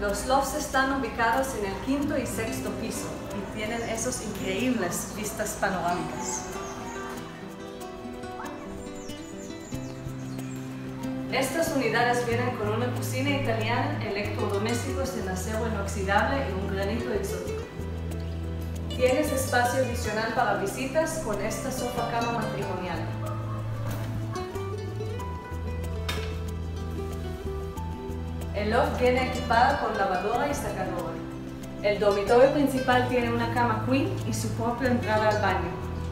Los lofts están ubicados en el quinto y sexto piso y tienen esos increíbles vistas panorámicas. Estas unidades vienen con una cocina italiana, electrodomésticos en acero inoxidable y un granito exótico. Tienes espacio adicional para visitas con esta sofá cama matrimonial. El loft viene equipado con lavadora y secadora. El dormitorio principal tiene una cama queen y su propia entrada al baño.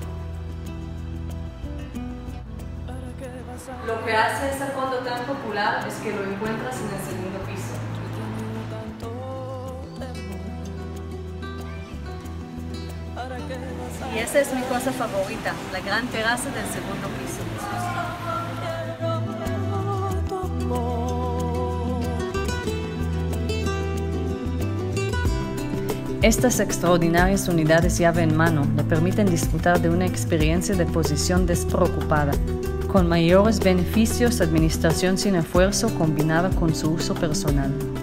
Lo que hace este condo tan popular es que lo encuentras en el segundo piso. Y esa es mi cosa favorita, la gran terraza del segundo piso. Estas extraordinarias unidades llave en mano le permiten disfrutar de una experiencia de posición despreocupada, con mayores beneficios, administración sin esfuerzo combinada con su uso personal.